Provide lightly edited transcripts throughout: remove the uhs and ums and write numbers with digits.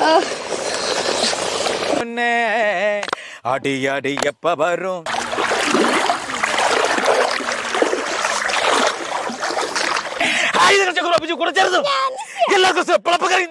அடி அடி எப்ப வரும் കുറിച്ചരുത് എല്ലാവർക്കും പിളപ്പക്കറി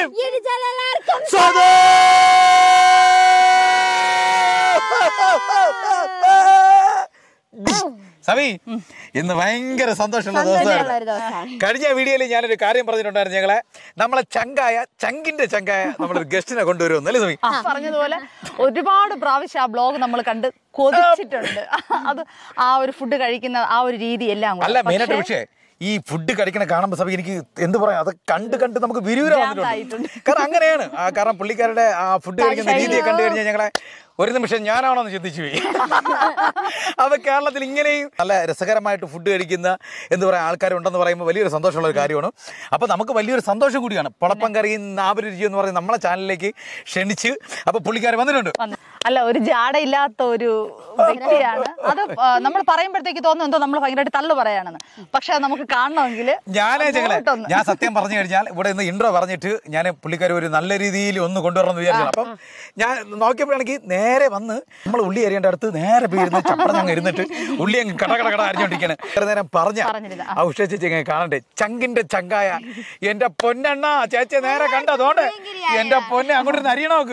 സവി ഇന്ന് ഭയങ്കര സന്തോഷമുള്ള ദിവസമാണ്. കഴിഞ്ഞ വീഡിയോയിൽ ഞാനൊരു കാര്യം പറഞ്ഞിട്ടുണ്ടായിരുന്നു. ഞങ്ങളെ നമ്മളെ ചങ്കിന്റെ ചങ്കായ നമ്മളൊരു ഗസ്റ്റിനെ കൊണ്ടുവരുമെന്നല്ലേ സവി? പറഞ്ഞതുപോലെ ഒരുപാട് പ്രാവശ്യം ആ ബ്ലോഗ് നമ്മൾ കണ്ട് കൊതിച്ചിട്ടുണ്ട്. അത് ആ ഒരു ഫുഡ് കഴിക്കുന്ന ആ ഒരു രീതി എല്ലാം അല്ല മെയിനായിട്ട്. പക്ഷേ ഈ ഫുഡ് കഴിക്കണ കാണുമ്പോൾ സഭ എനിക്ക് എന്ത് പറയാം, അത് കണ്ട് നമുക്ക് വിരൂര വന്നിട്ടുണ്ട്. കാരണം അങ്ങനെയാണ്. കാരണം പുള്ളിക്കാരുടെ ആ ഫുഡ് കഴിക്കുന്ന രീതിയെ കണ്ടു കഴിഞ്ഞാൽ ഞങ്ങളെ ഒരു നിമിഷം ഞാനാണോന്ന് ചിന്തിച്ചു പോയി. അപ്പൊ കേരളത്തിൽ ഇങ്ങനെയും നല്ല രസകരമായിട്ട് ഫുഡ് കഴിക്കുന്ന എന്താ പറയുക ആൾക്കാരുണ്ടെന്ന് പറയുമ്പോൾ വലിയൊരു സന്തോഷമുള്ള ഒരു കാര്യമാണ്. അപ്പൊ നമുക്ക് വലിയൊരു സന്തോഷം കൂടിയാണ്. പൊളപ്പം കറിയും നാവര് രുചി എന്ന് പറയുന്നത് നമ്മളെ ചാനലിലേക്ക് ക്ഷണിച്ച് അപ്പൊ പുള്ളിക്കാർ വന്നിട്ടുണ്ട്. അല്ല, ഒരു ജാടയില്ലാത്ത ഒരു വ്യക്തിയാണ്. അത് നമ്മൾ പറയുമ്പോഴത്തേക്ക് തോന്നുന്നു എന്തോ നമ്മൾ ഭയങ്കരമായിട്ട് തള്ളു പറയാണെന്ന്. പക്ഷെ അത് നമുക്ക് കാണണമെങ്കിൽ ഞാൻ സത്യം പറഞ്ഞു കഴിഞ്ഞാൽ ഇവിടെ ഇന്ന് ഇൻട്രോ പറഞ്ഞിട്ട് ഞാൻ പുള്ളിക്കാർ ഒരു നല്ല രീതിയിൽ ഒന്ന് കൊണ്ടുവരണമെന്ന് വിചാരിച്ചു. അപ്പം ഞാൻ നോക്കിയപ്പോഴാണെങ്കിൽ നേരെ വന്ന് നമ്മൾ ഉള്ളി അരിയേണ്ട അടുത്ത് നേരെ പോയിരുന്ന് ചപ്പടങ്ങ് ഇരുന്നിട്ട് ഉള്ളി അങ്ങ് കട അരിഞ്ഞോണ്ടിരിക്കാണ്. നേരം പറഞ്ഞ ആ ഉഷ ചേച്ചി ഇങ്ങനെ കാണണ്ടേ, ചങ്കിന്റെ ചങ്കായ എന്റെ പൊന്നെണ്ണ ചേച്ചി നേരെ കണ്ടതുകൊണ്ട് എന്റെ പൊന്നെ അങ്ങോട്ട് അരിയണ നോക്ക്.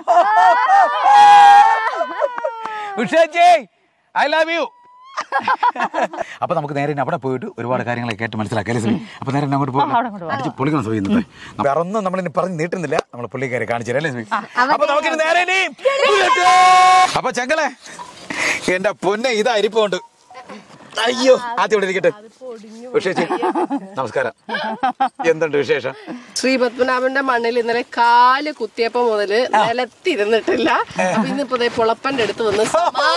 ഉഷേച്ചി ഐ ലവ് യു. അപ്പൊ നമുക്ക് നേരെ അവിടെ പോയിട്ട് ഒരുപാട് കാര്യങ്ങളൊക്കെ കേട്ട് മനസ്സിലാക്കാം. അപ്പൊ നേരെ അങ്ങോട്ട് പോയി പൊളിക്കണം സഭ. ഇന്നത്തെ വേറെ ഒന്നും നമ്മളിനി പറഞ്ഞ് നീട്ടുന്നില്ല, നമ്മൾ പുള്ളിക്കാരെ കാണിച്ചു തരാം അല്ലേ? അപ്പൊ നമുക്കിനി നേരെ അപ്പൊ ചങ്കളെ എന്റെ പൊന്നെ ഇതാ അരിപ്പുണ്ട്. അയ്യോ ആദ്യം ഇവിടെ ഇരിക്കട്ടെ. വിശേഷി നമസ്കാരം, എന്തുണ്ട് വിശേഷം? ശ്രീ പത്മനാഭന്റെ മണ്ണിൽ ഇന്നലെ കാല് കുത്തിയപ്പോ മുതല് നിലത്തിരുന്നിട്ടില്ല. അപ്പൊ ഇന്നിപ്പോ പൊളപ്പന്റെ അടുത്ത് വന്ന്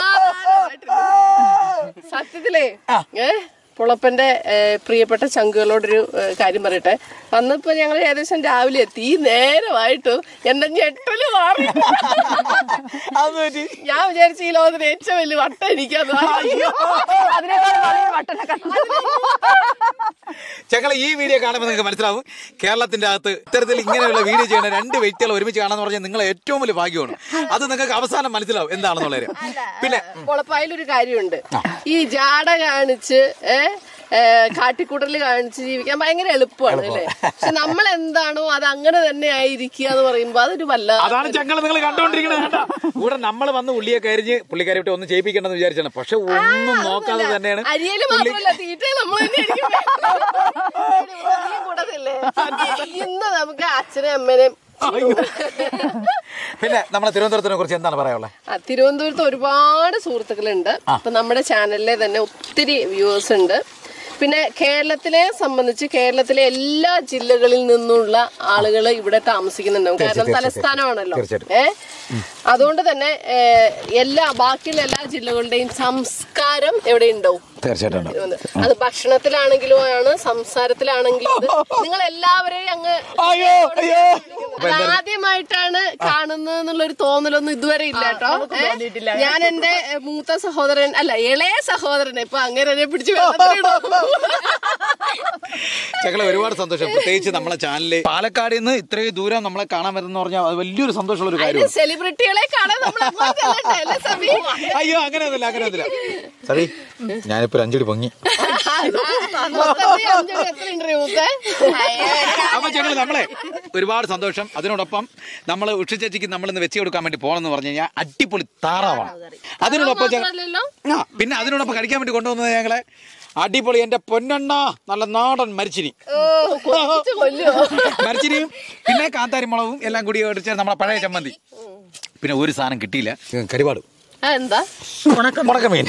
സത്യത്തിലേ പൊളപ്പന്റെ പ്രിയപ്പെട്ട ചങ്കുകളോടൊരു കാര്യം പറയട്ടെ. വന്നിപ്പോ ഞങ്ങൾ ഏകദേശം രാവിലെ എത്തി. ഈ നേരമായിട്ടും എന്റെ ഞെട്ടല് മാറി. ഞാൻ വിചാരിച്ചു ഈ ലോകത്തിന് ഏറ്റവും വലിയ വട്ടം എനിക്കത്. ഞങ്ങൾ ഈ വീഡിയോ കാണുമ്പോൾ നിങ്ങൾക്ക് മനസ്സിലാവും കേരളത്തിന്റെ അകത്ത് ഇത്തരത്തിൽ ഇങ്ങനെയുള്ള വീഡിയോ ചെയ്യുന്ന രണ്ട് വ്യക്തികൾ ഒരുമിച്ച് കാണാന്ന് പറഞ്ഞാൽ നിങ്ങൾ ഏറ്റവും വലിയ ഭാഗ്യമാണ്. അത് നിങ്ങൾക്ക് അവസാനം മനസ്സിലാവും എന്താണെന്നുള്ളത്. പിന്നെ പൊളപ്പായാലൊരു കാര്യമുണ്ട്. ഈ ജാട കാണിച്ച് കാട്ടിക്കൂട്ടല് കാണിച്ച് ജീവിക്കാൻ ഭയങ്കര എളുപ്പമാണ് അല്ലേ? പക്ഷെ നമ്മൾ എന്താണോ അത് അങ്ങനെ തന്നെ ആയിരിക്കുക എന്ന് പറയുമ്പോ അതൊരു അതാണ് ചങ്ങൾ നിങ്ങൾ കണ്ടുകൊണ്ടിരിക്കുന്നത്. ഇവിടെ നമ്മൾ വന്ന് ഉള്ളിയൊക്കെ അരിഞ്ഞ് പുള്ളിക്കാരെ വിട്ട് ഒന്നും ചെയ്യിപ്പിക്കണമെന്ന് വിചാരിച്ചാണ്. പക്ഷെ ഒന്നും നോക്കാതെ തന്നെയാണ് അരിയല് മാത്രമല്ല തീറ്റ നമ്മൾ ഇന്ന് നമുക്ക് അച്ഛനെ അമ്മേനെയും. പിന്നെ നമ്മുടെ തിരുവനന്തപുരത്തിനെ കുറിച്ച് എന്താണ് പറയാനുള്ളത്? തിരുവനന്തപുരത്ത് ഒരുപാട് സുഹൃത്തുക്കളുണ്ട്. അപ്പൊ നമ്മുടെ ചാനലിലെ തന്നെ ഒത്തിരി വ്യൂവേഴ്സ് ഉണ്ട്. പിന്നെ കേരളത്തിലെ സംബന്ധിച്ച് കേരളത്തിലെ എല്ലാ ജില്ലകളിൽ നിന്നുള്ള ആളുകൾ ഇവിടെ താമസിക്കുന്നുണ്ടാവും. കാരണം തലസ്ഥാനമാണല്ലോ. അതുകൊണ്ട് തന്നെ ബാക്കിയുള്ള എല്ലാ ജില്ലകളുടെയും സംസ്കാരം എവിടെ ഉണ്ടാവും. തീർച്ചയായിട്ടും അത് ഭക്ഷണത്തിലാണെങ്കിലും ആണ്, സംസാരത്തിലാണെങ്കിലും നിങ്ങൾ എല്ലാവരെയും അങ്ങ് ആദ്യമായിട്ടാണ് കാണുന്നത് എന്നുള്ളൊരു തോന്നലൊന്നും ഇതുവരെ ഇല്ല കേട്ടോ. ഞാൻ എന്റെ മൂത്ത സഹോദരൻ ഇളയ സഹോദരനെ ഇപ്പൊ അങ്ങനെ പിടിച്ചു ഞങ്ങളെ ഒരുപാട് സന്തോഷം. പ്രത്യേകിച്ച് നമ്മളെ ചാനലില് പാലക്കാട് നിന്ന് ഇത്രയും ദൂരം നമ്മളെ കാണാൻ വരുന്ന പറഞ്ഞാൽ അത് വലിയൊരു സന്തോഷമുള്ള ഒരു കാര്യമാണ്. സെലിബ്രിറ്റികളെ കാണാൻ അയ്യോ അങ്ങനെയൊന്നുമില്ല സവി, ഞാനിപ്പോ 5 അടി പൊങ്ങി. അപ്പൊ ഞങ്ങൾ നമ്മളെ ഒരുപാട് സന്തോഷം. അതിനോടൊപ്പം നമ്മൾ ഉഷ ചേച്ചിക്ക് നമ്മളിന്ന് വെച്ച് കൊടുക്കാൻ വേണ്ടി പോകണമെന്ന് പറഞ്ഞു കഴിഞ്ഞാൽ അടിപൊളി താറാവാണ്. അതിനോടൊപ്പം പിന്നെ അതിനോടൊപ്പം കഴിക്കാൻ വേണ്ടി കൊണ്ടുവന്നത് ഞങ്ങളെ അടിപൊളി എന്റെ പൊന്നെണ്ണ നല്ല നാടൻ മരിച്ചിനി, പിന്നെ കാന്താരിമുളകും എല്ലാം കൂടി അടിച്ച നമ്മളെ പഴയ ചമ്മന്തി. പിന്നെ ഒരു സാധനം കിട്ടിയില്ല, കരിവാട്. എന്താ മുടക്കമീൻ.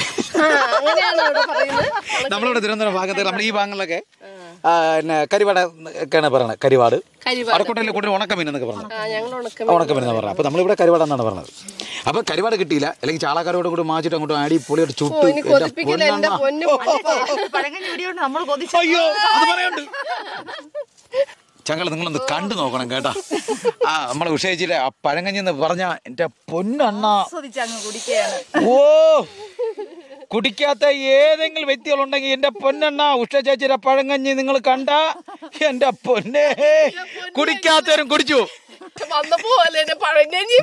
നമ്മളിവിടെ തിരുവനന്തപുരം ഭാഗത്ത് നമ്മൾ ഈ ഭാഗങ്ങളിലൊക്കെ പിന്നെ കരിവാട ഒക്കെയാണ് പറയുന്നത്. കരിവാട് അടക്കൂട്ടലിൽ കൂടുതൽ ഉണക്കമീൻ എന്നൊക്കെ പറഞ്ഞു. ഉണക്കമീൻ എന്ന് പറഞ്ഞത്. അപ്പൊ നമ്മളിവിടെ കരിവാട് എന്നാണ് പറഞ്ഞത്. അപ്പൊ കരിവാട് കിട്ടിയില്ല. അല്ലെങ്കിൽ ചാളക്കാരോട് കൂടി മാച്ചിട്ട് അങ്ങോട്ട് അടി പൊളിയായിട്ട് ചുട്ട്. അയ്യോ അത് പറയാണ്ട് ചങ്ങൾ നിങ്ങളൊന്ന് കണ്ടു നോക്കണം കേട്ടാ. നമ്മളെ ഉഷേച്ചിലെ ആ പഴങ്കഞ്ഞെന്ന് പറഞ്ഞ എന്റെ പൊന്നെണ്ണ. ഓ കുടിക്കാത്ത ഏതെങ്കിലും വ്യക്തികളുണ്ടെങ്കിൽ എന്റെ പൊന്നെണ്ണ ഉഷ ചേച്ചിയുടെ പഴങ്കഞ്ഞി നിങ്ങൾ കണ്ട എന്റെ പൊന്നെ കുടിക്കാത്തവരും കുടിച്ചു. വന്നപ്പോ അല്ലേ പഴങ്കഞ്ഞി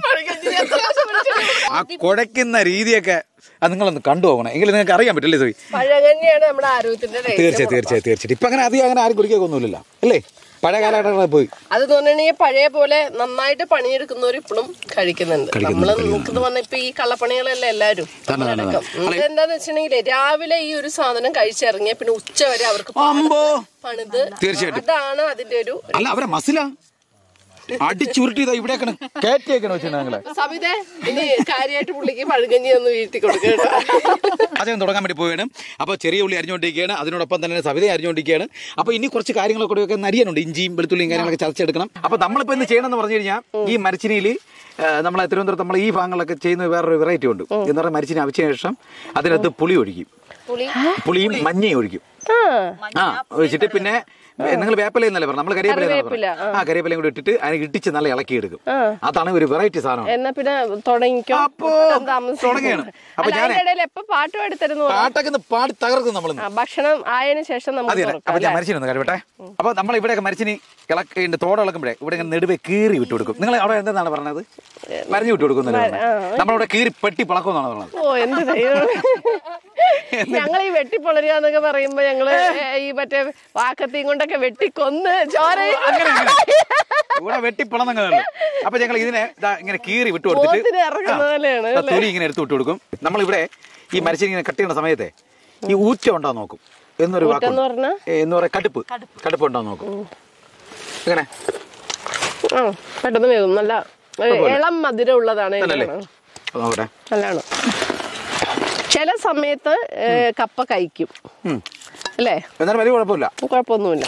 ആ കുഴയ്ക്കുന്ന രീതിയൊക്കെ അത് നിങ്ങളൊന്ന് കണ്ടുപോകണം എങ്കിലും നിങ്ങൾക്ക് അറിയാൻ പറ്റില്ലേ സോയി? പഴങ്കഞ്ഞിയാണ് നമ്മുടെ ആരോഗ്യത്തിന്റെ തീർച്ചയായും ഇപ്പൊ അങ്ങനെ അധികം ആരും കുടിക്കൊന്നുമില്ലല്ലോ അല്ലേ? പഴയ കാലഘട്ടങ്ങളിൽ പോയി അത് തോന്നണെങ്കിൽ പഴയ പോലെ നന്നായിട്ട് പണിയെടുക്കുന്നവർ ഇപ്പോഴും കഴിക്കുന്നുണ്ട്. നമ്മള് നോക്കുന്നത് പറഞ്ഞ ഇപ്പൊ ഈ കള്ളപ്പണികളല്ല എല്ലാരും. എന്താന്ന് വെച്ചിട്ടുണ്ടെങ്കിൽ രാവിലെ ഈ ഒരു സാധനം കഴിച്ചിറങ്ങിയ പിന്നെ ഉച്ച വരെ അവർക്ക് പണിത് തീർച്ചയായിട്ടും അതാണ് അതിന്റെ ഒരു അല്ല അവരെ മസില അടിച്ചുരുട്ടി ഇവിടെയൊക്കെ കയറ്റിയൊക്കെ വെച്ചിട്ടുണ്ടെങ്കില് സവിതേ ഇനി കാര്യമായിട്ട് പുള്ളിക്ക് പഴങ്കഞ്ഞി ഒന്ന് വീഴ്ത്തി കൊടുക്കണം. പാചകം തുടങ്ങാൻ വേണ്ടി പോവുകയാണ്. അപ്പോൾ ചെറിയ ഉള്ളി അരിഞ്ഞുകൊണ്ടിരിക്കുകയാണ്, അതിനോടൊപ്പം തന്നെ സവിതയെ അരിഞ്ഞുകൊണ്ടിരിക്കുകയാണ്. അപ്പോൾ ഇനി കുറച്ച് കാര്യങ്ങളൊക്കെ കൂടെയൊക്കെ അരിയാനുണ്ട്, ഇഞ്ചിയും വെളുത്തുള്ളിയും കാര്യങ്ങളൊക്കെ ചതച്ചെടുക്കണം. അപ്പോൾ നമ്മളിപ്പോൾ ഇന്ന് ചെയ്യണമെന്ന് പറഞ്ഞു കഴിഞ്ഞാൽ ഈ മരച്ചിനിയിൽ നമ്മളെ തിരുവനന്തപുരത്ത് നമ്മൾ ഈ ഭാഗങ്ങളൊക്കെ ചെയ്യുന്ന വേറൊരു വെറൈറ്റി ഉണ്ട്. എന്ന് പറഞ്ഞാൽ മരച്ചിനി അവിച്ച ശേഷം അതിനകത്ത് പുളി ഒഴിക്കും, പുളിയും മഞ്ഞയും ഒഴിക്കും. ഒഴിച്ചിട്ട് പിന്നെ നിങ്ങൾ വേപ്പിലയെന്നല്ലേ പറഞ്ഞു, നമ്മൾ കരിവേപ്പില കരിവേപ്പിലയും കൂടി ഇട്ടിട്ട് അതിനെ ഇടിച്ച് നല്ല ഇളക്കിയെടുക്കും. അതാണ് ഒരു വെറൈറ്റി സാധനം. എന്നാ പിന്നെ തുടങ്ങിയാണ്. അപ്പൊ ഞാൻ പാട്ടൊക്കെ പാടി തകർക്കും നമ്മൾ ഭക്ഷണം ആയതിനു ശേഷം. അപ്പൊ ഞാൻ മരിച്ചിരുന്നു കഴിവട്ടെ. അപ്പൊ നമ്മൾ ഇവിടെയൊക്കെ മരിച്ചിനി ഇളക്കിന്റെ തോട് ഇളക്കുമ്പോഴേ ഇവിടെ ഇങ്ങനെ നെടുവെ കീറി വിട്ടു കൊടുക്കും. നിങ്ങൾ അവിടെ എന്താണ് പറഞ്ഞത്? മരിഞ്ഞു വിട്ടു കൊടുക്കുന്നില്ല, നമ്മളിവിടെ കീറി പെട്ടി പിളക്കുമെന്നാണ് പറഞ്ഞത്. ഓ എന്ത് ഞങ്ങൾ ഈ വെട്ടിപ്പൊളരുക എന്നൊക്കെ പറയുമ്പോ ഞങ്ങള് ഈ മറ്റേ വാക്കത്തിയും കൊണ്ടൊക്കെ വെട്ടിക്കൊന്ന് ചോര ഇവിടെ വെട്ടിപ്പിളന്നങ്ങനെയുള്ളൂ. അപ്പൊ ഞങ്ങൾ ഇതിനെ ഇങ്ങനെ കീറി വിട്ടു കൊടുത്തിട്ട് തൊലി ഇങ്ങനെ എടുത്ത് വിട്ടു കൊടുക്കും. നമ്മളിവിടെ ഈ മരിച്ചിനി ഇങ്ങനെ കട്ട് ചെയ്യുന്ന സമയത്തെ ഈ ഊറ്റ ഉണ്ടാ നോക്കും എന്നൊരു വാക്ക് എന്ന് പറയാ, കടുപ്പ് ഉണ്ടാ നോക്കും. എങ്ങനെ പെട്ടെന്ന് വേഗം നല്ല ഇളം മധുരം ഉള്ളതാണ്. നല്ലതാണ്. ചില സമയത്ത് കപ്പ കഴിക്കും അല്ലേ? എന്നാലും വലിയ കുഴപ്പമൊന്നുമില്ല.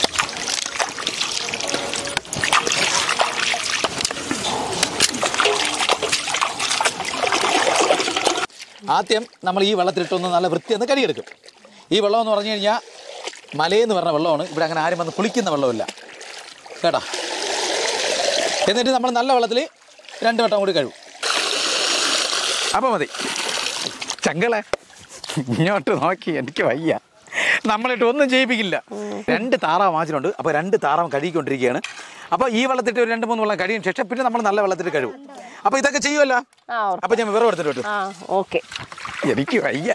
ആദ്യം നമ്മൾ ഈ വെള്ളത്തിലിട്ടൊന്ന് നല്ല വൃത്തിയൊന്ന് കഴുകിയെടുക്കും. ഈ വെള്ളം എന്ന് പറഞ്ഞു കഴിഞ്ഞാൽ മലയെന്ന് പറഞ്ഞ വെള്ളമാണ്. ഇവിടെ അങ്ങനെ ആരും വന്ന് കുളിക്കുന്ന വെള്ളമില്ല കേട്ടോ. എന്നിട്ട് നമ്മൾ നല്ല വെള്ളത്തിൽ 2 വട്ടം കൂടി കഴുകും. അപ്പോൾ മതി. ചങ്കളെ ഇങ്ങോട്ട് നോക്കി, എനിക്ക് വയ്യ, നമ്മളിട്ട് ഒന്നും ചെയ്യിപ്പിക്കില്ല. 2 താറാവ് വാങ്ങിച്ചിട്ടുണ്ട്. അപ്പോൾ 2 താറാവ് കഴുകിക്കൊണ്ടിരിക്കുകയാണ്. അപ്പോൾ ഈ വെള്ളത്തിട്ട് ഒരു 2-3 വെള്ളം കഴിയും ശേഷം പിന്നെ നമ്മൾ നല്ല വെള്ളത്തിൽ കഴുകും. അപ്പോൾ ഇതൊക്കെ ചെയ്യുമല്ലോ. അപ്പോൾ ഞാൻ വിവരം എടുത്തിട്ട് ഓക്കെ. എനിക്ക് വയ്യ.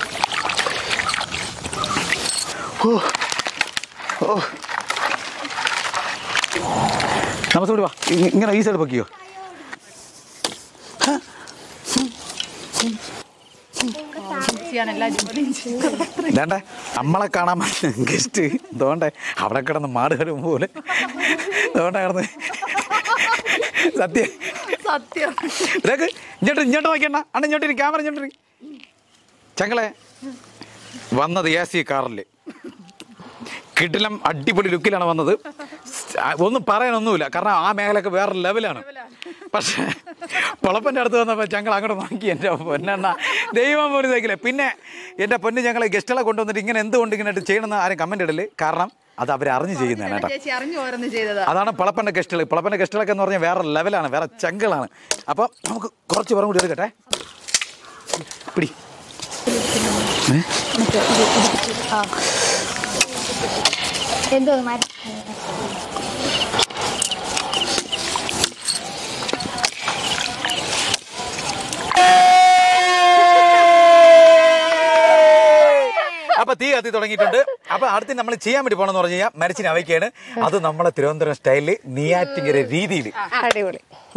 നമസ്തേ, വാ, ഇങ്ങനെ ഈ സൈഡ് പൊക്കിയോ. ഇതാണ്ടേ നമ്മളെ കാണാൻ ഗസ്റ്റ് തോണ്ടേ അവിടെ കിടന്ന് മാട് കടും പോലെ തോണ്ട കിടന്ന് സത്യം ഇതൊക്കെ ഇങ്ങോട്ട് നോക്കിയണ്ണ അണ്ണ ഇങ്ങോട്ടിരി, ക്യാമറ ഇങ്ങോട്ടിരി. ചങ്ങളെ വന്നത് AC കാറിൽ കിടിലം അടിപൊളി ലുക്കിലാണ് വന്നത്. ഒന്നും പറയാനൊന്നുമില്ല, കാരണം ആ മേഖലയൊക്കെ വേറെ ലെവലാണ്. പക്ഷേ പൊളപ്പൻ്റെ അടുത്ത് വന്നപ്പോൾ ഞങ്ങൾ അങ്ങോട്ട് നോക്കി, എൻ്റെ പൊന്നെണ്ണ ദൈവം പോലും ഇതാക്കില്ല. പിന്നെ എൻ്റെ പൊന്ന് ഞങ്ങൾ ഗസ്റ്റുകളെ കൊണ്ടുവന്നിട്ട് ഇങ്ങനെ എന്തുകൊണ്ട് ഇങ്ങനെ ചെയ്യണമെന്ന് ആരും കമൻറ്റ് ഇടല്, കാരണം അത് അവരറിഞ്ഞ് ചെയ്യുന്നതാണ് കേട്ടോ. അതാണ് പൊളപ്പൻ്റെ ഗസ്റ്റുകൾ. പൊളപ്പൻ്റെ ഗസ്റ്റുകളൊക്കെ എന്ന് പറഞ്ഞാൽ വേറെ ലെവലാണ്, വേറെ ചങ്കുകളാണ്. അപ്പോൾ നമുക്ക് കുറച്ച് പേരും കൂടി എടുക്കട്ടെ. പിടി എന്തോ അപ്പൊ തീ കത്തി തുടങ്ങിയിട്ടുണ്ട്. അപ്പൊ അടുത്ത് നമ്മൾ ചെയ്യാൻ വേണ്ടി പോകണമെന്ന് പറഞ്ഞു കഴിഞ്ഞാൽ മരിച്ചിന് അവയ്ക്കാണ്. അത് നമ്മളെ തിരുവനന്തപുരം സ്റ്റൈലില് നെയ്യാറ്റിങ്കര രീതിയിൽ അടിപൊളി.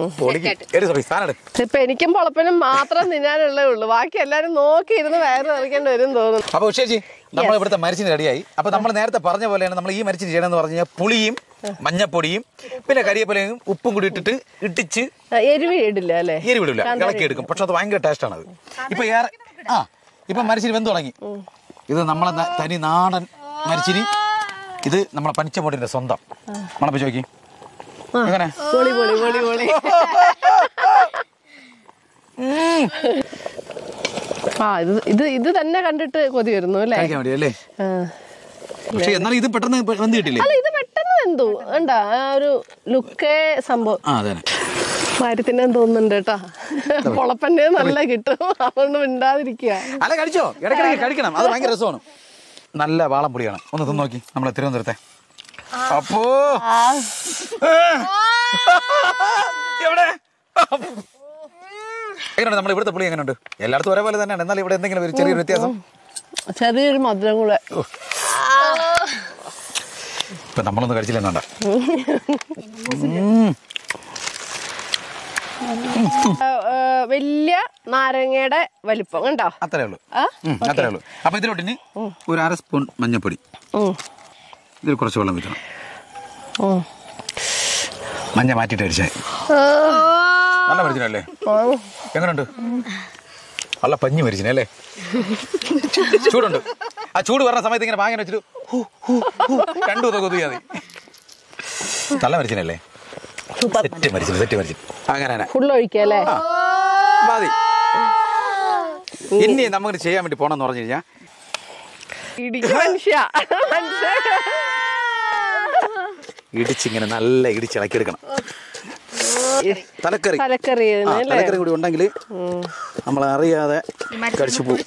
ഇപ്പൊ എനിക്കും പൊളപ്പനും മാത്രം തിന്നാനുള്ളേ ഉള്ളൂ, ബാക്കി എല്ലാരും നോക്കി ഇരുന്ന് വയറ് നിറയ്ക്കേണ്ടി വരും തോന്നുന്നു. അപ്പൊ ഉഷേജി നമ്മൾ ഇവിടുത്തെ മരിച്ചിന് റെഡിയായി. അപ്പൊ നമ്മൾ നേരത്തെ പറഞ്ഞ പോലെയാണ് നമ്മൾ ഈ മരിച്ചിന് ചെയ്യണമെന്ന് പറഞ്ഞു കഴിഞ്ഞാൽ പുളിയും മഞ്ഞപ്പൊടിയും പിന്നെ കരിവേപ്പിലയും ഉപ്പും കൂടി ഇട്ടിട്ട് ഇടിച്ച് എരിവിടില്ല അല്ലേ? എരിവിടില്ല, ഇളക്കി എടുക്കും. പക്ഷെ അത് ഭയങ്കര ടേസ്റ്റ് ആണ്. ഇപ്പൊ ഇപ്പൊ മരിച്ചിന് വെന്ത് തുടങ്ങി. ഇത് നമ്മളെ തനി നാടൻ മരിച്ചിനി. ഇത് നമ്മളെ പനിച്ചമോട്ടിന്റെ സ്വന്തം മണപ്പിച്ച് നോക്കി. എങ്ങനെ ഇത് തന്നെ കണ്ടിട്ട് കൊതി വരുന്നു അല്ലേ? പക്ഷെ എന്നാലും ഇത് പെട്ടെന്ന് വെന്ത് കിട്ടില്ലേ? അല്ല, ഇത് പെട്ടെന്ന് വെന്തു. ഉണ്ടാ ഒരു ലുക്കേ സംഭവം കാര്യത്തിനെ തോന്നുന്നുണ്ട് കേട്ടാ. പൊളപ്പന്റെ നല്ല കിട്ടും, അതുകൊണ്ട് മിണ്ടാതിരിക്കുക. അല്ല, കഴിച്ചോ, ഇടയ്ക്കിടയ്ക്ക് കഴിക്കണം, അത് ഭയങ്കര രസമാണ്. നല്ല വാളംപൊടിയാണ്. ഒന്ന് തിന്ന് നോക്കി നമ്മളെ തിരുവനന്തപുരത്തെ. അപ്പോ എവിടെ എങ്ങനെയുണ്ട് നമ്മൾ ഇവിടുത്തെ പുളി എങ്ങനെയുണ്ട്? എല്ലായിടത്തും ഒരേപോലെ തന്നെയാണ്, എന്നാൽ ഇവിടെ എന്തെങ്കിലും ഒരു ചെറിയൊരു വ്യത്യാസം? ചെറിയൊരു മധുരം കൂടെ. ഇപ്പൊ നമ്മളൊന്നും കഴിച്ചില്ലെന്നുണ്ട. വലിയ നാരങ്ങയുടെ വലിപ്പം കണ്ടോ? അത്രേ ഉള്ളൂ, അത്രേ ഉള്ളൂ. അപ്പൊ ഇതിലോട്ടിന് ഒരു 1/2 സ്പൂൺ മഞ്ഞപ്പൊടി, ഇതിൽ കുറച്ച് വെള്ളം വെക്കണം. മഞ്ഞ മാറ്റിട്ട് അടിച്ചാൽ നല്ല മരിച്ചിനല്ലേ? എങ്ങനെയുണ്ട്? നല്ല പഞ്ഞി മരിച്ചിനല്ലേ? ചൂടുണ്ട്. ആ ചൂട് പറഞ്ഞ സമയത്ത് ഇങ്ങനെ വാങ്ങി വെച്ചിട്ട് 2 ദിവസം കൊതുകിയാ മതി. നല്ല മരിച്ചിനല്ലേ? സെറ്റ് മരിച്ചു. അങ്ങനെ ഫുള്ള് ഒഴിക്കല്ലേ? മതി. ഇനി നമുക്ക് ചെയ്യാൻ വേണ്ടി പോണെന്ന് പറഞ്ഞു കഴിഞ്ഞാൽ ഇടിച്ചിങ്ങനെ നല്ല ഇടിച്ചിളക്കിയെടുക്കണം. തലക്കറി കൂടി ഉണ്ടെങ്കിൽ നമ്മൾ അറിയാതെ കഴിച്ചു പോകും.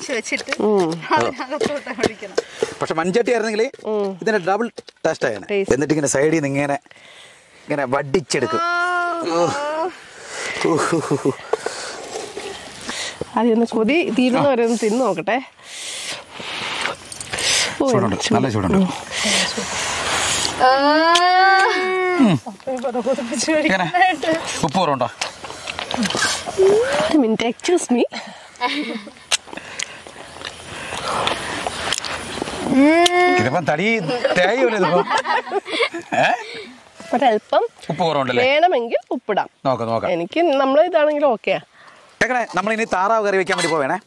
പക്ഷെ മൺചട്ടി ആയിരുന്നെങ്കിൽ ഇതിന്റെ ഡബിൾ ടേസ്റ്റ് ആയാണ്. എന്നിട്ട് ഇങ്ങനെ സൈഡിൽ നിന്ന് ഇങ്ങനെ വടിച്ചെടുക്കും. അതൊന്ന് കൊതി തീരുന്നവരെ ഒന്ന് തിന്നു നോക്കട്ടെ. ചൂടുണ്ട്, നല്ല ചൂടുണ്ട്. ഉപ്പ് കുറവുണ്ടോ? Minute, excuse me. ഇതിപ്പം തടി തേയൂല. ഇതിപ്പം ഒരല്പം ഉപ്പ് കുറവുണ്ടല്ലേ? വേണമെങ്കിൽ ഉപ്പിടാം. നോക്കാം. എനിക്ക് നമ്മൾ ഇതാണെങ്കിലും ഓക്കെയാ. നമ്മളിനി താറാവ് കറി വെക്കാൻ വേണ്ടി പോവേണേ.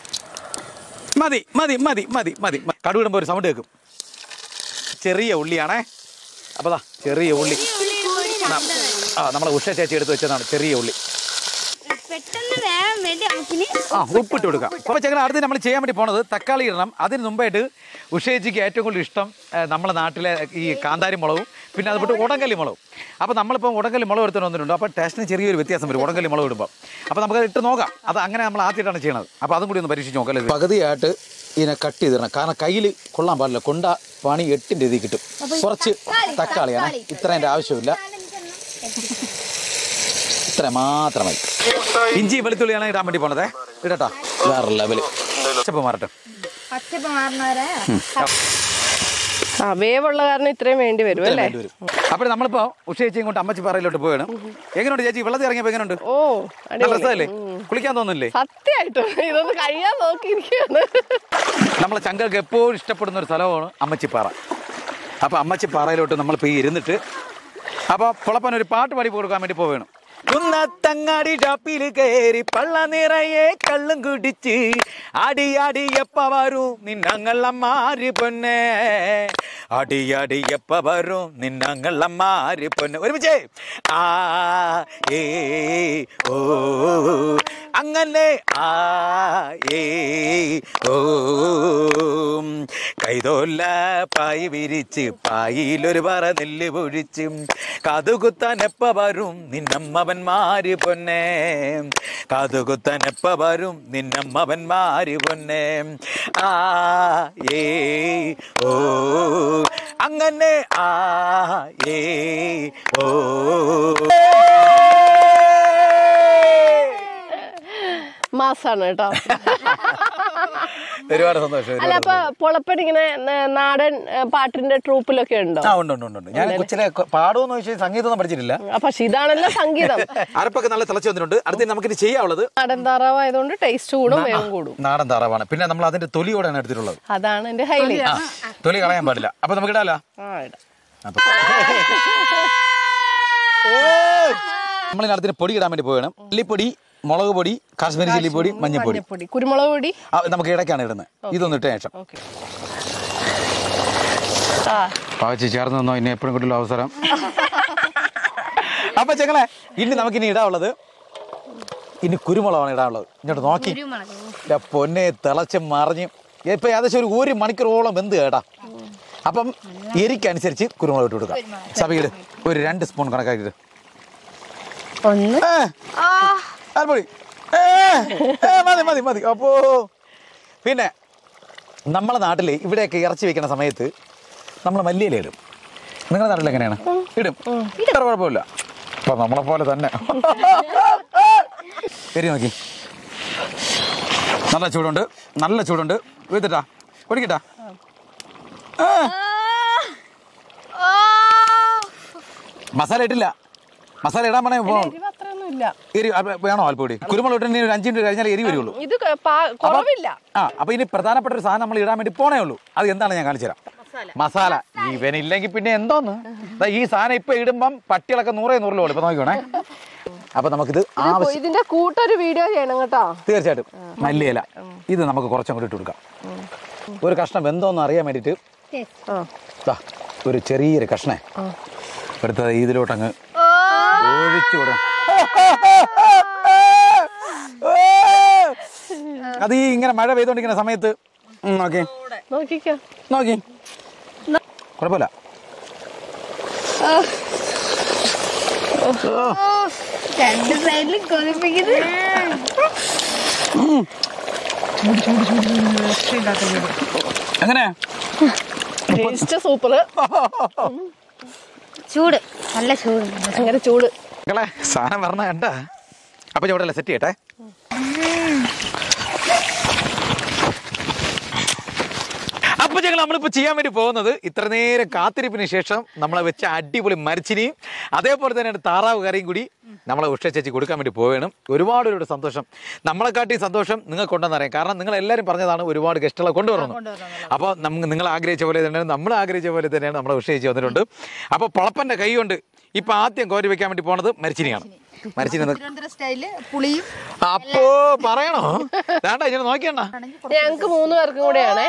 മതി. കടുവിടുമ്പോ ഒരു സൗണ്ട് കേൾക്കും. ചെറിയ ഉള്ളിയാണേ. അപ്പൊ ചെറിയ ഉള്ളി നമ്മളെ ഉഷ ചേച്ചി എടുത്ത് വെച്ചതാണ്. ചെറിയ ഉള്ളി ഉപ്പിട്ട് കൊടുക്കാം. അപ്പൊ ചെങ്ങനെ അടുത്ത് നമ്മൾ ചെയ്യാൻ വേണ്ടി പോണത് തക്കാളി ഇടണം. അതിന് മുമ്പായിട്ട് ഉഷേച്ചിക്ക് ഏറ്റവും കൂടുതൽ ഇഷ്ടം നമ്മുടെ നാട്ടിലെ ഈ കാന്താരി മുളകും പിന്നെ അതുപോലെ ഉടങ്കല്ലി മുളകും. അപ്പോൾ നമ്മളിപ്പോൾ ഉടങ്കല്ലി മുളക് എടുത്തിട്ട് വന്നിട്ടുണ്ട്. അപ്പോൾ ടേസ്റ്റിന് ചെറിയൊരു വ്യത്യാസം വരും ഉടങ്കല്ലി മുളക് ഇടുമ്പോൾ. അപ്പോൾ നമുക്ക് ഇട്ട് നോക്കാം. അത് അങ്ങനെ നമ്മൾ ആദ്യമായിട്ടാണ് ചെയ്യണത്. അപ്പോൾ അതും കൂടി ഒന്ന് പരീക്ഷിച്ച് നോക്കാം. പകുതിയായിട്ട് ഇതിനെ കട്ട് ചെയ്തിടണം. കാരണം കയ്യിൽ കൊള്ളാൻ പാടില്ല. കൊണ്ട പണി 8ന്റെ ഇതിൽ കിട്ടും. കുറച്ച് തക്കാളിയാണ്, ഇത്രേൻ്റെ ആവശ്യമില്ല, ഇത്ര മാത്രമായി. ഇഞ്ചി വെളുത്തുള്ളിയാണ് ഇടാൻ വേണ്ടി പോണതേ. ഇടട്ടോ, വേറെ ലെവല്. പച്ചപ്പ് മാറട്ടെ. വേവുള്ള കാരണം ഇത്രയും വേണ്ടി വരും അല്ലേ? അപ്പോൾ നമ്മളിപ്പോ ഉഷേച്ചി ഇങ്ങോട്ട് അമ്മച്ചി പാറയിലോട്ട് പോയാണ്. എങ്ങനെയുണ്ട് ചേച്ചി? വെള്ളത്തിൽ ഇറങ്ങിയപ്പോ എങ്ങനെയുണ്ട്? ഓ, രസമല്ലേ? കുളിക്കാൻ തോന്നുന്നില്ലേ? സത്യമായിട്ടും ഇതൊന്ന് കഴിയാൻ നോക്കിയിരിക്കുകയാണ്. നമ്മളെ ചങ്കൾക്ക് എപ്പോഴും ഇഷ്ടപ്പെടുന്ന ഒരു സ്ഥലമാണ് അമ്മച്ചിപ്പാറ. അപ്പൊ അമ്മച്ചിപ്പാറയിലോട്ട് നമ്മളിപ്പോ ഇരുന്നിട്ട് അപ്പൊ പൊളപ്പൻ ഒരു പാട്ട് പാടി കൊടുക്കാൻ വേണ്ടി പോവുകയാണ്. കുന്നത്തങ്ങാടി ഷാപ്പിൽ കയറി പള്ള നിറയെ കള്ളും കുടിച്ച് അടിയാടി എപ്പ വരും നിന്നങ്ങളമ്മാര് പൊന്നെ, അടിയാടി എപ്പ വരും നിന്നങ്ങളമ്മാര് പൊന്നെ. ഒരുമിച്ചേ ആ ഏ ഓ അങ്ങനെ ആ ഏ ഓ കൈതോല്ല പായി വിരിച്ച് പായിലൊരു പറ നെല്ല് പൊഴിച്ച് കാതുകുത്താൻ എപ്പ വരും നിന്നമ്മവന്മാര് പൊന്നെ, കാതുകുത്താൻ എപ്പ വരും നിന്നമ്മവന്മാര് പൊന്നെ. ആ ഏ ഓ അങ്ങനെ ആ ഏ ഓ. മാസാണ് കേട്ടോ. ഒരുപാട് സന്തോഷം. അല്ല, അപ്പൊ പൊളപ്പൻ ഇങ്ങനെ നാടൻ പാട്ടിന്റെ ട്രൂപ്പിലൊക്കെ ഉണ്ടോ? ഉണ്ട്. ഞാൻ കൊച്ചിലെ പാടുമെന്ന് ചോദിച്ചാൽ സംഗീതമൊന്നും പഠിച്ചിട്ടില്ല. പക്ഷെ ഇതാണല്ലോ സംഗീതം. അരപ്പൊക്കെ നല്ല തിളച്ചു വന്നിട്ടുണ്ട്. അടുത്ത് നമുക്കിത് ചെയ്യാനുള്ളത് നാടൻ താറാവ് ആയതുകൊണ്ട് ടേസ്റ്റ് കൂടും, വേഗം കൂടും. നാടൻ താറാവാണ്. പിന്നെ നമ്മൾ അതിന്റെ തൊലിയോടെയാണ് എടുത്തിട്ടുള്ളത്. അതാണ് എന്റെ ഹൈലൈറ്റ്. തൊലി കളയാൻ പാടില്ല. അപ്പൊ നമുക്ക് ഇടാലോ. നമ്മളിനടുത്തിന് പൊടി ഇടാൻ വേണ്ടി പോകണം. മല്ലിപ്പൊടി, മുളക് പൊടി, കാശ്മീരി ചില്ലി പൊടി, മഞ്ഞപ്പൊടി, കുരുമുളക് പൊടി നമുക്ക് ഇടയ്ക്കാണ് ഇടുന്നത്. ഇതൊന്നും ഇട്ട ശേഷം പാവച്ച് ചേർന്ന് നിന്നോ. ഇനി എപ്പോഴും കിട്ടുള്ള അവസരം. അപ്പൊ ചെങ്ങളെ ഇനി നമുക്കിനി ഇടാനുള്ളത് ഇനി കുരുമുളകാണ് ഇടാനുള്ളത്. ഇങ്ങോട്ട് നോക്കി പൊന്നെ തിളച്ച് മറിഞ്ഞ് ഇപ്പൊ ഏകദേശം ഒരു 1 മണിക്കൂറോളം വെന്ത് കേട്ടാ. അപ്പം എരിക്കനുസരിച്ച് കുരുമുളക് ഇട്ട് കൊടുക്കാം. സഭയിട് ഒരു 2 സ്പൂൺ കണക്കാക്കിയിട്ട് മതി. അപ്പോ പിന്നെ നമ്മളെ നാട്ടില് ഇവിടെയൊക്കെ ഇറച്ചി വെക്കുന്ന സമയത്ത് നമ്മൾ മല്ലിയില ഇടും. നിങ്ങളുടെ നാട്ടിൽ എങ്ങനെയാണ്? ഇടും, കുഴപ്പമില്ല. അപ്പൊ നമ്മളെ പോലെ തന്നെ എരി നോക്കി. നല്ല ചൂടുണ്ട്, നല്ല ചൂടുണ്ട്. വീത്തിട്ടാ കുടിക്കട്ടാ. മസാല ഇട്ടില്ല. മസാല ഇടാൻ പറഞ്ഞ എരി വേണോ അല്പം കൂടി? കുരുമുളക് ഇട്ടിട്ട് ഒരു 5 മിനിറ്റ് കഴിഞ്ഞാൽ എരി വരുള്ളൂ. ഇത് കുറവില്ല. അപ്പൊ ഇനി പ്രധാനപ്പെട്ട ഒരു സാധനം നമ്മൾ ഇടാൻ വേണ്ടി പോണേ ഉള്ളൂ. അത് എന്താണ് ഞാൻ കാണിച്ചു തരാം. മസാല. ഇവനില്ലെങ്കിൽ പിന്നെ എന്തോന്ന്. ഈ സാധനം ഇപ്പൊ ഇടുമ്പം പട്ടികളൊക്കെ 100 ഇപ്പൊ നോക്കിക്കോണേ. അപ്പൊ നമുക്കിത് ഇതിന്റെ കൂട്ടൊരു വീഡിയോ ചെയ്യണം കേട്ടോ. തീർച്ചയായിട്ടും. മല്ലിയില ഇത് നമുക്ക് കുറച്ചും കൂടി ഇട്ട് കൊടുക്കാം. ഒരു കഷ്ണം വെന്തോന്ന് അറിയാൻ വേണ്ടിട്ട് ഒരു ചെറിയൊരു കഷ്ണേ എടുത്തത് ഇതിലോട്ടങ്ങ് ഒഴിച്ചു വിടും. അത് ഈ ഇങ്ങനെ മഴ പെയ്തോണ്ടിരിക്കുന്ന സമയത്ത് നോക്കി നോക്കി കുഴപ്പമില്ല. രണ്ട് സൈഡിലും കൊതിപ്പിക്കുന്നത്. എങ്ങനെ സൂപ്പർ. ചൂട്, നല്ല ചൂട്, അങ്ങനെ ചൂട്. സാധനം പറഞ്ഞ കണ്ട. അപ്പൊ ചൂടല്ലേ സെറ്റ് ചെയ്യട്ടെ. അപ്പൊ ഞങ്ങൾ നമ്മളിപ്പോ ചെയ്യാൻ വേണ്ടി പോകുന്നത് ഇത്ര നേരം കാത്തിരിപ്പിന് ശേഷം നമ്മളെ വെച്ച അടിപൊളി മരിച്ചിനിയും അതേപോലെ തന്നെ താറാവ് കറിയും കൂടി നമ്മളെ ഉഷ ചേച്ചി കൊടുക്കാൻ വേണ്ടി പോവുകയാണ്. ഒരുപാട് സന്തോഷം. നമ്മളെക്കാട്ടി സന്തോഷം നിങ്ങൾക്ക് ഉണ്ടെന്നറിയാം. കാരണം നിങ്ങൾ എല്ലാവരും പറഞ്ഞതാണ് ഒരുപാട് ഗസ്റ്റുകളെ കൊണ്ടുവരുന്നു. അപ്പോൾ നിങ്ങൾ ആഗ്രഹിച്ച പോലെ തന്നെയാണ്, നമ്മൾ ആഗ്രഹിച്ച പോലെ തന്നെയാണ് നമ്മളെ ഉഷ ചേച്ചി വന്നിട്ടുണ്ട്. അപ്പോൾ പൊളപ്പന്റെ കൈ കൊണ്ട് ഇപ്പൊ ആദ്യം കോരി വെക്കാൻ വേണ്ടി പോണത് മരിച്ചിനിയാണ്. അപ്പോ പറയണോ? വേണ്ട ഇങ്ങനെ നോക്കിയണ്ട. ഞങ്ങക്ക് 3 പേർക്കും കൂടെയാണേ.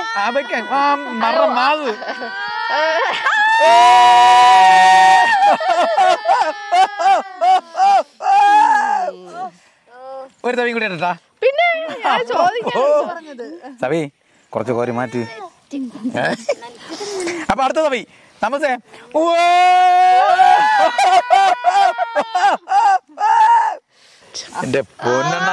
ഒരു തവി കൂടി ഇട്ടാ. പിന്നെ തവി കുറച്ച് കോരി മാറ്റി. അപ്പൊ അടുത്ത തവി നമസ്തേ. എന്റെ പൊന്നെണ്ണ.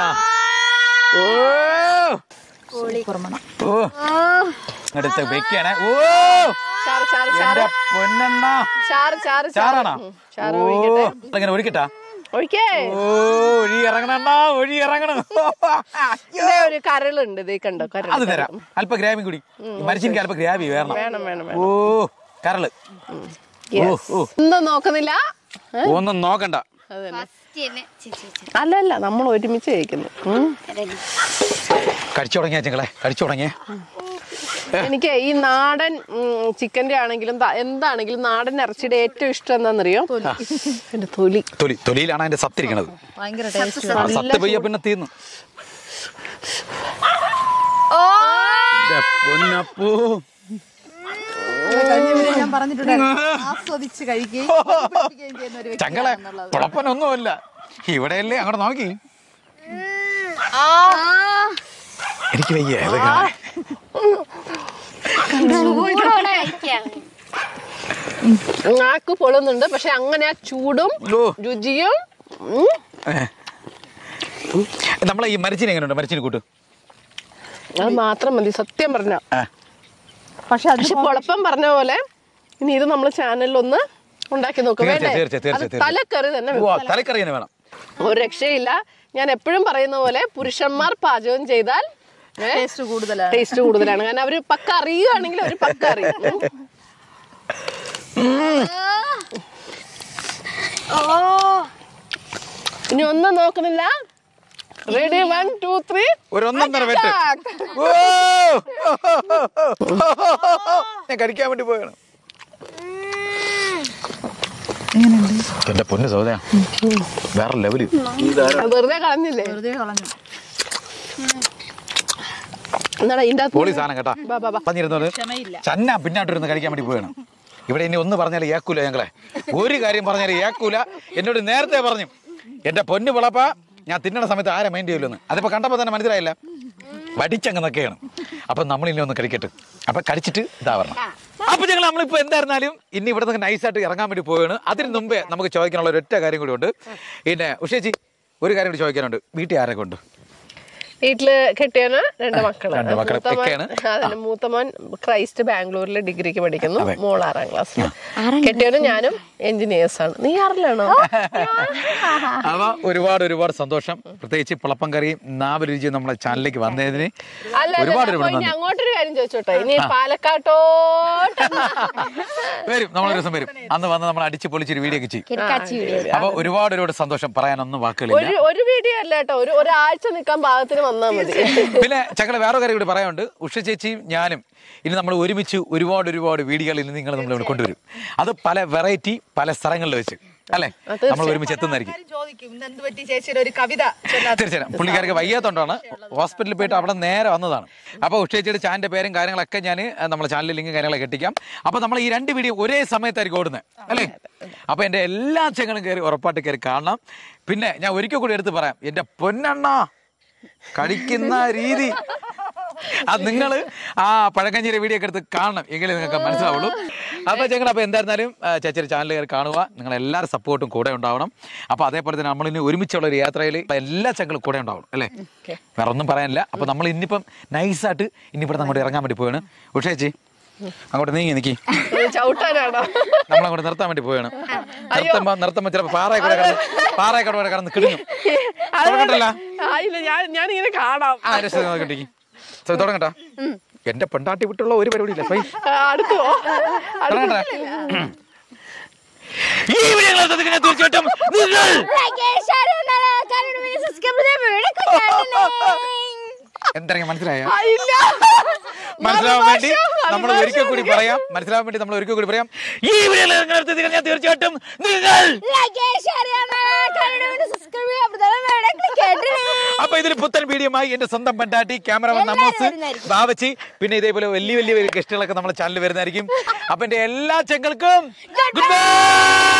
അടുത്ത് വെക്കാണ്. എന്റെ പൊന്നെണ്ണ. ചാറാണോ? അങ്ങനെ ഒഴിക്കട്ടാ. ഒഴി ഇറങ്ങണ ഒഴി ഇറങ്ങണം. ഒരു കരളുണ്ട്, കണ്ടോ? അത് തരാം. അല്പ ഗ്രാവി കൂടി. മരിച്ചെനിക്ക് അല്പ ഗ്രാവി വേണം. ഓ കരള്. ഒന്നും നോക്കുന്നില്ല, ഒന്നും നോക്കണ്ട. അല്ലല്ല, നമ്മൾ ഒരുമിച്ച് കഴിക്കുന്നു. കഴിച്ചു തുടങ്ങിയ ചെങ്ങളെ, കഴിച്ചു തുടങ്ങിയ. എനിക്ക് ഈ നാടൻ ചിക്കന്റെ ആണെങ്കിലും എന്താണെങ്കിലും നാടൻ ഇറച്ചിയുടെ ഏറ്റവും ഇഷ്ടം എന്താണെന്നറിയോ? എന്റെ തൊലി. തൊലിയിലാണ് അതിന്റെ സത്തിരിക്കണത്. സത്ത് പെയ്യ പിന്നെ തീർന്നു. പൊന്നപ്പൂ ചങ്ങളെ കുഴപ്പനൊന്നുമല്ല. ഇവിടെയല്ലേ അങ്ങോട്ട് നോക്കി. എനിക്ക് വയ്യ. നാക്ക് പൊളുന്നുണ്ട്. പക്ഷെ അങ്ങനെ ആ ചൂടും രുചിയും. നമ്മളെ ഈ മരിച്ചിന് എങ്ങനെയുണ്ട്? മരിച്ചിന് കൂട്ട് അത് മാത്രം മതി സത്യം പറഞ്ഞ. പക്ഷെ പൊളപ്പം പറഞ്ഞ പോലെ ഇനി ഇത് നമ്മള് ചാനലിൽ ഒന്ന് ഉണ്ടാക്കി നോക്കും. തലക്കറി തന്നെ വേണം. ഒരു രക്ഷയില്ല. ഞാൻ എപ്പോഴും പറയുന്ന പോലെ പുരുഷന്മാർ പാചകം ചെയ്താൽ ടേസ്റ്റ് കൂടുതലാണ്. കാരണം അവര് പക്ക അറിയുകയാണെങ്കിൽ അവര് പക്ക അറിയും. ഇനി ഒന്നും നോക്കുന്നില്ല. റെഡി 1 2 3 ഒന്നൊന്നര വെട്ട്. ഞാൻ കഴിക്കാൻ വേണ്ടി പോയാണ്. എന്റെ പൊന്ന് സൗദ വേറെ ലെവല്. വെറുതെ കളഞ്ഞില്ലേ? പൊളി സാധനം കേട്ടാ. പറഞ്ഞിരുന്നത് ചന്ന പിന്നാട്ടിരുന്ന് കഴിക്കാൻ വേണ്ടി പോയാണ്. ഇവിടെ ഇനി ഒന്ന് പറഞ്ഞാൽ ഏക്കൂല. ഞങ്ങളെ ഒരു കാര്യം പറഞ്ഞാൽ ഏക്കൂല. എന്നോട് നേരത്തെ പറഞ്ഞു എന്റെ പൊന്ന് വിളപ്പ ഞാൻ തിന്നണ സമയത്ത് ആരെ മൈൻഡ് ചെയ്യില്ലെന്ന്. അതിപ്പോ കണ്ടപ്പോ തന്നെ മനസ്സിലായില്ല. വടിച്ചങ്ങനൊക്കെയാണ്. അപ്പൊ നമ്മളിനി ഒന്ന് കഴിക്കട്ടെ. അപ്പൊ കഴിച്ചിട്ട് ഇതാ പറഞ്ഞു. അപ്പൊ ഞങ്ങൾ നമ്മളിപ്പോ എന്തായിരുന്നാലും ഇനി ഇവിടെ നിന്ന് നൈസായിട്ട് ഇറങ്ങാൻ വേണ്ടി പോവുകയാണ്. അതിന് മുമ്പേ നമുക്ക് ചോദിക്കാനുള്ള ഒരൊറ്റ കാര്യം കൂടി ഉണ്ട്. പിന്നെ ഉഷേച്ചി ഒരു കാര്യം കൂടി ചോദിക്കാനുണ്ട്. വീട്ടിൽ ആരൊക്കെ ഉണ്ട്? വീട്ടില് കെട്ടിയവന് 2 മക്കള്. രണ്ട് മക്കള്. ഒക്കെയാണ്. മൂത്തമോൻ ക്രൈസ്റ്റ് ബാംഗ്ലൂരിൽ ഡിഗ്രിക്ക് പഠിക്കുന്നു. മോൾ 6ാം ക്ലാസ്സിൽ. കെട്ടിയവനും ഞാനും എഞ്ചിനീയേഴ്സാണ്. നീ 6ലാണോ? അവ ഒരുപാട് സന്തോഷം. പ്രത്യേകിച്ച് പുളപ്പം കറിയും നാവ് രുചിയും നമ്മളെ ചാനലിലേക്ക് വന്നതിന് ഒരുപാട് അങ്ങോട്ടൊരു കാര്യം ചോദിച്ചോട്ടെ, ഇനി പാലക്കാട്ടോട്ട് വരും. നമ്മളൊരു ദിവസം വരും. അന്ന് വന്ന് നമ്മൾ അടിച്ച് പൊളിച്ചൊരു വീഡിയോ ഒക്കെ ചെയ്യും. അപ്പൊ ഒരുപാട് സന്തോഷം. പറയാനൊന്നും വാക്കുകളില്ല. ഒരു വീഡിയോ അല്ല കേട്ടോ, ഒരാഴ്ച നിൽക്കാൻ പാകത്തിന് വന്നാൽ മതി. പിന്നെ ഞങ്ങളെ വേറെ കാര്യം കൂടി പറയാനുണ്ട്. ഉഷ ചേച്ചിയും ഞാനും ഇനി നമ്മൾ ഒരുമിച്ച് ഒരുപാട് വീഡിയോകൾ ഇനി നിങ്ങൾ നമ്മളിവിടെ കൊണ്ടുവരും. അത് പല വെറൈറ്റി പല സ്ഥലങ്ങളിൽ വെച്ച് അല്ലെ നമ്മൾ ഒരുമിച്ച് എത്തുന്നതായിരിക്കും. തീർച്ചയായും പുള്ളിക്കാർക്ക് വയ്യാത്തോണ്ടാണ് ഹോസ്പിറ്റലിൽ പോയിട്ട് അവിടെ നേരെ വന്നതാണ്. അപ്പൊ ഉഷ ചേച്ചിയുടെ ചാനലിന്റെ പേരും കാര്യങ്ങളൊക്കെ ഞാൻ നമ്മളെ ചാനലിൽ ലിങ്ക് കാര്യങ്ങളൊക്കെ എത്തിക്കാം. അപ്പൊ നമ്മൾ ഈ 2 വീഡിയോ ഒരേ സമയത്തായിരിക്കും ഓടുന്നത് അല്ലേ? അപ്പൊ എന്റെ എല്ലാ ചെങ്ങളും കയറി ഉറപ്പായിട്ട് കയറി കാണണം. പിന്നെ ഞാൻ ഒരിക്കൽ കൂടി എടുത്ത് പറയാം, എന്റെ പൊന്നണ്ണ കഴിക്കുന്ന രീതി അത് നിങ്ങൾ ആ പഴക്കഞ്ചേരി വീഡിയോ ഒക്കെ എടുത്ത് കാണണം, എങ്കിലേ നിങ്ങൾക്ക് മനസ്സിലാവുള്ളൂ. അപ്പൊ ഞങ്ങൾ എന്തായിരുന്നാലും ചേച്ചിയുടെ ചാനൽ കയറി കാണുക. നിങ്ങൾ എല്ലാവരും സപ്പോർട്ടും കൂടെ ഉണ്ടാവണം. അപ്പൊ അതേപോലെ തന്നെ നമ്മളിനി ഒരുമിച്ചുള്ള ഒരു യാത്രയിൽ എല്ലാ ചങ്ങളും കൂടെ ഉണ്ടാവണം അല്ലേ? വേറെ ഒന്നും പറയാനില്ല. അപ്പൊ നമ്മൾ ഇന്നിപ്പം നൈസായിട്ട് ഇന്നിവിടെ അങ്ങോട്ട് ഇറങ്ങാൻ വേണ്ടി പോയാണ്. ഉഷ ചേച്ചി അങ്ങോട്ട് നീക്കി ചവിട്ടാനാണോ? നമ്മളങ്ങോട്ട് നിർത്താൻ വേണ്ടി പോയാണ്. നിർത്തുമ്പോ ചിലപ്പോ പാറയൊക്കെ കടന്ന് കിടങ്ങും. ഞാനിങ്ങനെ കാണാം. തുടങ്ങട്ടാ. എന്റെ പെണ്ടാട്ടി വിട്ടുള്ള ഒരു പരിപാടി ഇല്ല. ഈ വീഡിയോ തീർച്ചയായിട്ടും എന്തെങ്കിലും മനസ്സിലായോ? മനസ്സിലാവാൻ വേണ്ടി നമ്മൾ ഒരിക്കൽ കൂടി പറയാം. ഈ വീഡിയോ തീർച്ചയായിട്ടും നിങ്ങൾ അപ്പൊ ഇതിൽ പുത്തൻ വീഡിയോമായി എന്റെ സ്വന്തം പെണ്ടാട്ടി ക്യാമറമാൻ നമോസ് ബാവച്ചി പിന്നെ ഇതേപോലെ വലിയ ഗസ്റ്റുകളൊക്കെ നമ്മളെ ചാനലിൽ വരുന്നതായിരിക്കും. അപ്പൊ എന്റെ എല്ലാ ചെങ്ങൾക്കും ഗുഡ് ബൈ.